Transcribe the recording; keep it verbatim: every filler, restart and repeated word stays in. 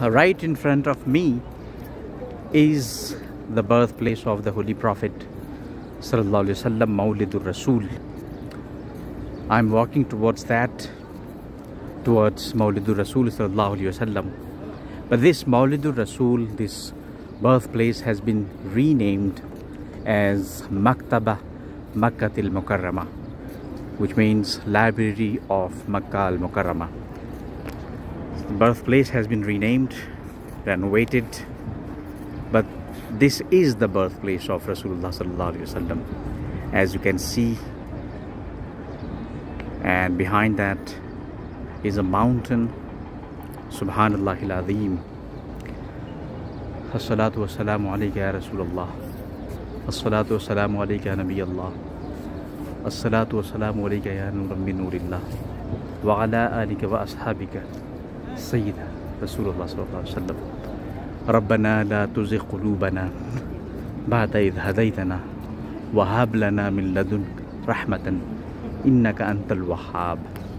right in front of me is the birthplace of the Holy Prophet Sallallahu Alaihi Wasallam, Mawlidur Rasool. I'm walking towards that, towards Mawlidur Rasool Sallallahu Alaihi Wasallam. But this Mawlidur Rasool, this birthplace, has been renamed as Maktaba Makkatil Mukarrama, which means Library of Makkah al Mukarrama. The birthplace has been renamed, renovated, but this is the birthplace of Rasulullah Sallallahu Alaihi Wasallam, as you can see. And behind that is a mountain. Subhanallahil Azim. As-salatu was-salamu alayka ya Rasulullah. As-salatu was-salamu alayka ya Nabiyallah. As-salatu was-salamu alayka ya Nuran min Nurillah. Wa ala alika wa ashabika Sayyida Rasulullah Sallallahu Alaihi Wasallam. Rabbana la tuzigh qulubana ba'da idh hadaytana wa hab lana min ladunka rahmatan innaka antal wahhab.